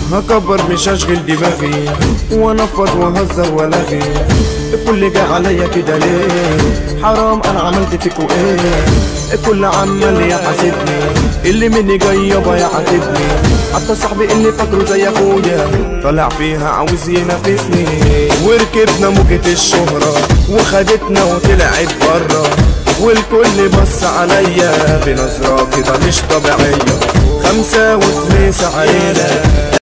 هكبر مش هشغل دماغي وانفض واهزر والغي. الكل جه عليا كده ليه؟ حرام انا عملت فيكوا ايه؟ الكل عمال يحاسبني، اللي مني جاي يابا يعاتبني. حتى صاحبي اللي فاكره زي اخويا طالع فيها عاوز ينافسني. وركبنا موجة الشهرة وخدتنا وطلعت برا، والكل بص عليا بنظرة كده مش طبيعية. 5 و2 علينا